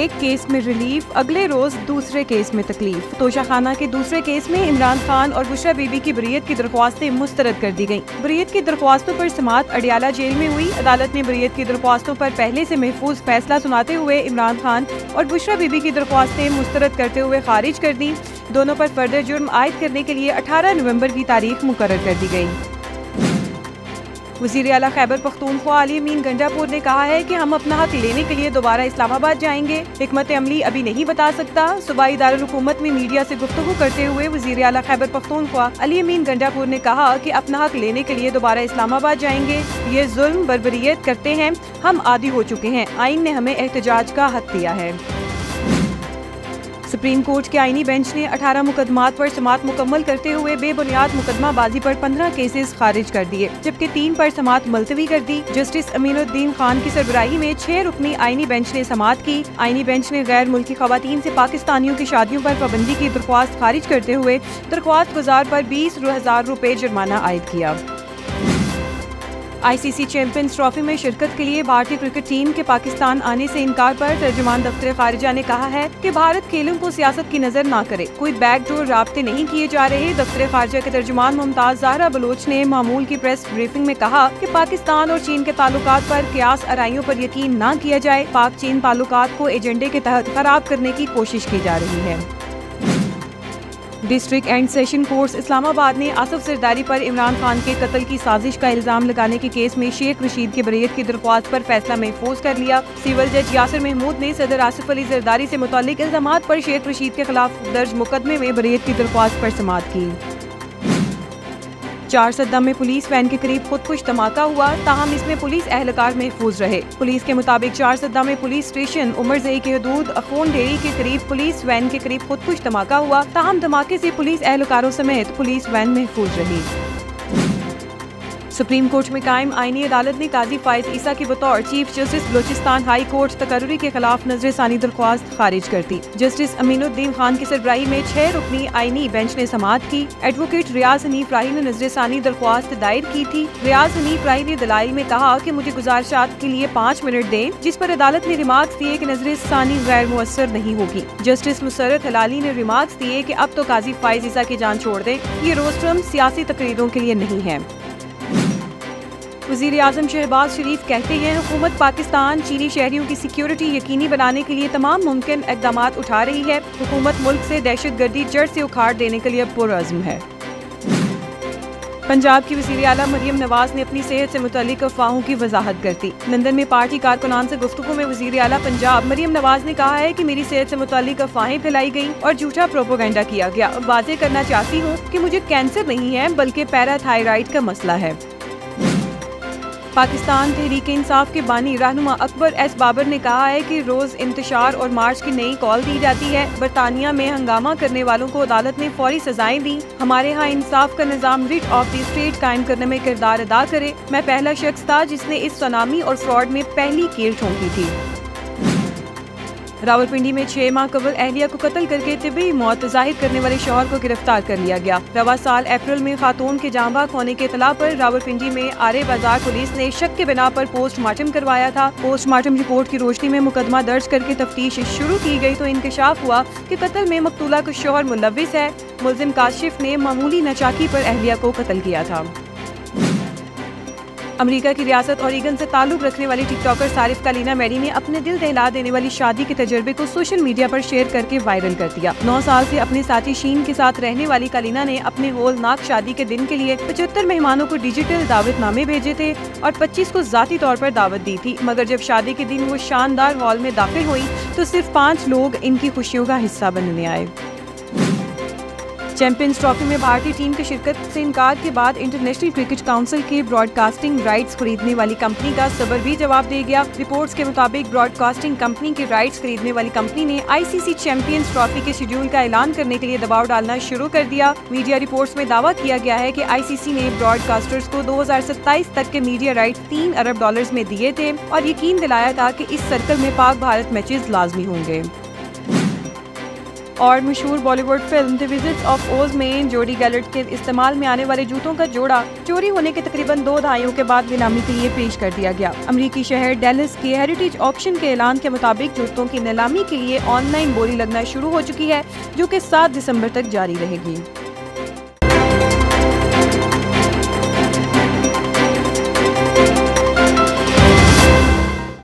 एक केस में रिलीफ, अगले रोज दूसरे केस में तकलीफ। तोशा खाना के दूसरे केस में इमरान खान और बुशरा बीबी की बरीयत की दरख्वास्तें मुस्तरद कर दी गयी। बरीयत की दरख्वास्तों पर समाअत अडियाला जेल में हुई। अदालत ने बरीयत की दरख्वास्तों पर पहले से महफूज फैसला सुनाते हुए इमरान खान और बुशरा बीबी की दरख्वास्तें मुस्तरद करते हुए खारिज कर दी। दोनों पर फर्दर जुर्म आयद करने के लिए 18 नवंबर की तारीख मुकर्रर कर दी गई। वज़ीर आला खैबर पख्तूनख्वा अली अमीन गंडापुर ने कहा है कि हम अपना हक लेने के लिए दोबारा इस्लामाबाद जाएंगे। हिकमत अमली अभी नहीं बता सकता। सूबाई दारुल हुकूमत में मीडिया से गुफ्तगू करते हुए वज़ीर आला खैबर पख्तूनख्वा अली अमीन गंडापुर ने कहा कि अपना हक लेने के लिए दोबारा इस्लामाबाद जाएंगे। ये जुल्म बर्बरियत करते हैं, हम आदी हो चुके हैं। आइन ने हमें एहतजाज का हक दिया है। सुप्रीम कोर्ट के आईनी बेंच ने 18 मुकदमात पर समाअत मुकम्मल करते हुए बेबुनियाद मुकदमाबाजी पर 15 केसेस खारिज कर दिए, जबकि 3 पर समाअत मुलतवी कर दी। जस्टिस अमीनुद्दीन खान की सरबराही में 6 रुकनी आईनी बेंच ने समाअत की। आईनी बेंच ने गैर मुल्की खवातीन से पाकिस्तानियों की शादियों पर पाबंदी की दरख्वास्त खारिज करते हुए दरख्वास्त गुजार पर 20,000 रुपए जुर्माना आयद किया। ICC चैंपियंस ट्रॉफी में शिरकत के लिए भारतीय क्रिकेट टीम के पाकिस्तान आने से इनकार पर तर्जुमान दफ्तर खारिजा ने कहा है कि भारत खेलों को सियासत की नजर न करे, कोई बैकडोर राब्ते नहीं किए जा रहे। दफ्तर खारिजा के तर्जुमान मुमताज ज़हरा बलोच ने मामूल की प्रेस ब्रीफिंग में कहा कि पाकिस्तान और चीन के ताल्लुकात पर कियास आराइयों पर यकीन न किया जाए। पाक चीन ताल्लुकात को एजेंडे के तहत खराब करने की कोशिश की जा रही है। District and session court Islamabad ने आसिफ जरदारी पर इमरान खान के कत्ल की साजिश का इल्जाम लगाने के केस में शेख रशीद की बरीयत की दरख्वास्त पर फैसला महफूज कर लिया। सिविल जज यासिर महमूद ने सदर आसिफ अली जरदारी से मुतालिक इल्जामात पर शेख रशीद के खिलाफ दर्ज मुकदमे में बरीयत की दरख्वास्त पर समाअत की। 4 सद्दम में पुलिस वैन के करीब खुदकुश धमाका हुआ, ताहम इसमें पुलिस एहलकार महफूज रहे। पुलिस के मुताबिक 4 सद्दम में पुलिस स्टेशन उमरजई के हदूद अखोन डेरी के करीब पुलिस वैन के करीब खुदकुश धमाका हुआ, ताहम धमाके से पुलिस एहलकारों समेत पुलिस वैन महफूज रही। सुप्रीम कोर्ट में कायम आईनी अदालत ने काजी फाइज ईसा की बतौर chief justice Balochistan high court तकर्रुरी के खिलाफ नजरसानी दरख्वास्त खारिज कर दी। जस्टिस अमीनुद्दीन खान की सरबराही में 6 रुकनी आईनी बेंच ने समाअत की। एडवोकेट रियाज हनीफ राही ने नजरसानी दरख्वास्त दायर की थी। रियाज हनीफ राही ने दलाइल में कहा कि मुझे गुजारिशात के लिए 5 मिनट दें, जिस पर अदालत ने रिमार्क्स दिए कि नजरसानी गैर मुअस्सर नहीं होगी। जस्टिस मुसर्रत हलाली ने रिमार्क्स दिए कि अब तो काजी फाइज ईसा की जान छोड़ दें, ये रोस्ट्रम सियासी तकरीरों के लिए नहीं है। वज़ीर आज़म शहबाज शरीफ कहते हैं हुकूमत पाकिस्तान चीनी शहरियों की सिक्योरिटी यकीनी बनाने के लिए तमाम मुमकिन इक़दामात उठा रही है। हुकूमत मुल्क से दहशतगर्दी जड़ से उखाड़ देने के लिए पुरअज़्म है। पंजाब की वज़ीर आला मरियम नवाज ने अपनी सेहत से मुतालिक अफवाहों की वजाहत कर दी। लंदन में पार्टी कारकुनान से गुफ्तगू में वज़ीर आला पंजाब मरियम नवाज ने कहा है कि मेरी सेहत से मुतालिक अफवाहें फैलाई गई और झूठा प्रोपोगंडा किया गया। वाज़ेह करना चाहती हूँ कि मुझे कैंसर नहीं है, बल्कि पैराथायराइड का मसला है। पाकिस्तान तहरीक-ए-इंसाफ के बानी रहनुमा अकबर एस बाबर ने कहा है कि रोज इंतशार और मार्च की नई कॉल दी जाती है। बरतानिया में हंगामा करने वालों को अदालत ने फौरी सजाएं दी। हमारे यहाँ इंसाफ का निजाम रिट ऑफ द स्टेट कायम करने में किरदार अदा करे। मैं पहला शख्स था जिसने इस सुनामी और फ्रॉड में पहली कील ठोंकी थी। रावलपिंडी में 6 माह कबल अहलिया को कत्ल करके तिब्बी मौत जाहिर करने वाले शौहर को गिरफ्तार कर लिया गया। रवा साल अप्रैल में खातून के जांबाग होने के इतला पर रावलपिंडी में आरे बाजार पुलिस ने शक के बिना पर पोस्टमार्टम करवाया था। पोस्टमार्टम रिपोर्ट की रोशनी में मुकदमा दर्ज करके तफ्तीश शुरू की गई तो इंकशाफ हुआ कि कत्ल में मकतूला का शौहर मुलव्विस है। मुल्जिम काशिफ ने मामूली नचाकी पर अहलिया को कत्ल किया था। अमेरिका की रियासत ओरेगन से ताल्लुक रखने वाली टिकटॉकर सारिफ कालीना मैरी ने अपने दिल दहला देने वाली शादी के तजर्बे को सोशल मीडिया पर शेयर करके वायरल कर दिया। 9 साल से अपने साथी शीन के साथ रहने वाली कालीना ने अपने होलनाक शादी के दिन के लिए 75 मेहमानों को डिजिटल दावतनामे भेजे थे और 25 को जाती तौर पर दावत दी थी, मगर जब शादी के दिन वो शानदार हॉल में दाखिल हुई तो सिर्फ 5 लोग इनकी खुशियों का हिस्सा बनने आए। चैंपियंस ट्रॉफी में भारतीय टीम की शिरकत से इनकार के बाद इंटरनेशनल क्रिकेट काउंसिल के ब्रॉडकास्टिंग राइट्स खरीदने वाली कंपनी का सबर भी जवाब दे गया। रिपोर्ट्स के मुताबिक ब्रॉडकास्टिंग कंपनी के राइट्स खरीदने वाली कंपनी ने ICC चैंपियंस ट्रॉफी के शेड्यूल का ऐलान करने के लिए दबाव डालना शुरू कर दिया। मीडिया रिपोर्ट्स में दावा किया गया है कि ICC ने ब्रॉडकास्टर्स को 2027 तक के मीडिया राइट्स $3 अरब में दिए थे और यकीन दिलाया था कि इस सर्कल में पाक भारत मैचेस लाजमी होंगे। और मशहूर Bollywood film the visits of Oz में जोडी गैलर्ट के इस्तेमाल में आने वाले जूतों का जोड़ा चोरी होने के तकरीबन 2 दहाइयों के बाद नीलामी के लिए पेश कर दिया गया। अमरीकी शहर डेलिस के हेरिटेज ऑक्शन के ऐलान के मुताबिक जूतों की नीलामी के लिए ऑनलाइन बोली लगना शुरू हो चुकी है, जो कि 7 दिसंबर तक जारी रहेगी।